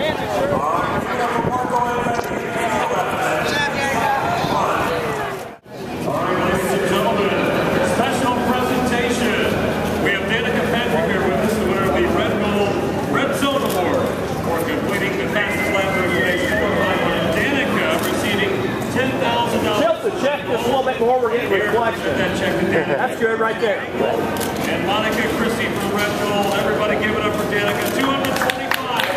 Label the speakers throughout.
Speaker 1: ladies and gentlemen, special presentation. We have Danica Patrick here with us, the winner of the Red Zone Award for completing the fastest lap regulation for Danica, receiving $10,000.
Speaker 2: Tilt the check just a little bit more. We're getting reflection. That's good right there.
Speaker 1: And Monica Christie from Red Gold. Everybody give it up for Danica. 225.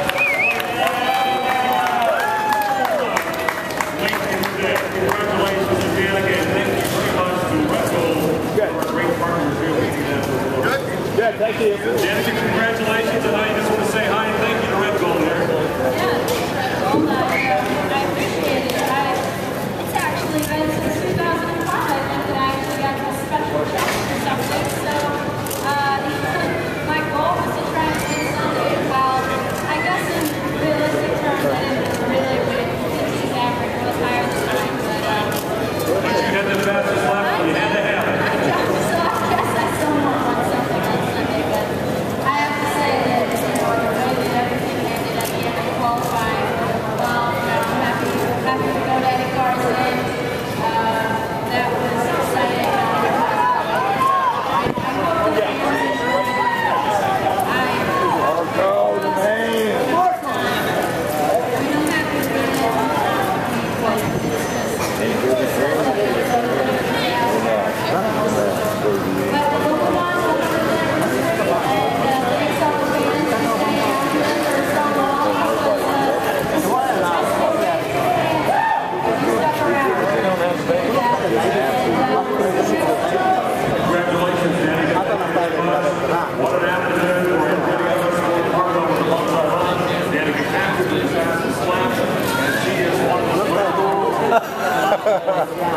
Speaker 1: Congratulations to Danica, and thank you very much to Red Gold for our great partners here with you.
Speaker 2: Good, thank you.
Speaker 1: Danica, congratulations, and I just want to say hi and thank you to Red Gold here.
Speaker 3: Yeah, Red Gold. I appreciate it. It's actually been since 2005 that I actually got this special check for something. So my goal was to try and win Sunday. Well, I guess in realistic terms, I didn't really win. His average was higher than mine,
Speaker 1: but you had the fastest lap, and you had to have it.
Speaker 3: So I guess I still won something on Sunday, but I have to say that the way that everything ended at the end of qualifying, well, I'm happy to go to Eddie Carson. That was exciting.
Speaker 1: What an afternoon for him getting up and scoring hard over the Buffalo run. Danica Patrick is fastest lap, and she is one of the